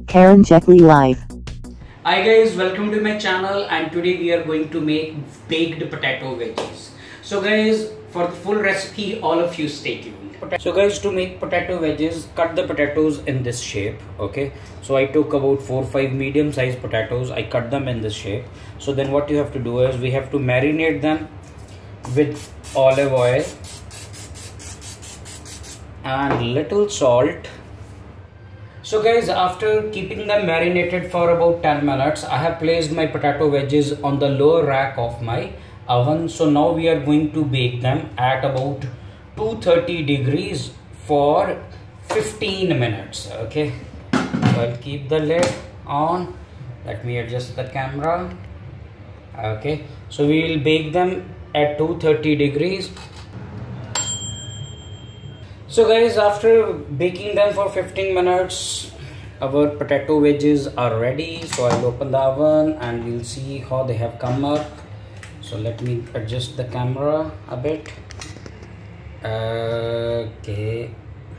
Karen Jekli Live. Hi guys, welcome to my channel, and today we are going to make baked potato wedges. So guys, for the full recipe, all of you stay tuned. So guys, to make potato wedges, cut the potatoes in this shape. Okay, so I took about 4-5 medium sized potatoes. I cut them in this shape. So then what you have to do is we have to marinate them with olive oil and little salt. So guys, after keeping them marinated for about 10 minutes, I have placed my potato wedges on the lower rack of my oven. So now we are going to bake them at about 230 degrees for 15 minutes. Okay, so I'll keep the lid on. Let me adjust the camera. Okay, so we will bake them at 230 degrees. So guys, after baking them for 15 minutes, our potato wedges are ready. So I'll open the oven and we'll see how they have come up. So let me adjust the camera a bit. Okay.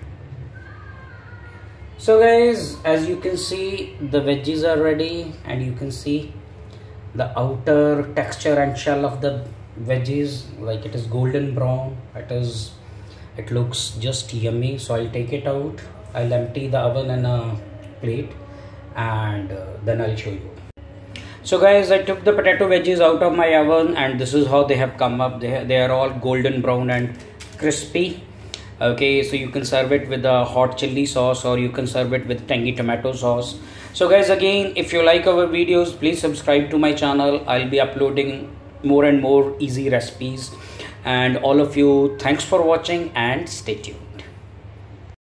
So guys, as you can see, the veggies are ready, and you can see the outer texture and shell of the veggies, like it is golden brown. It looks just yummy. So I'll take it out. I'll empty the oven in a plate, and then I'll show you. So guys, I took the potato wedges out of my oven, and this is how they have come up. They are all golden brown and crispy. Okay, so you can serve it with a hot chili sauce, or you can serve it with tangy tomato sauce. So guys, again, if you like our videos, please subscribe to my channel. I'll be uploading more and more easy recipes. And all of you, thanks for watching and stay tuned.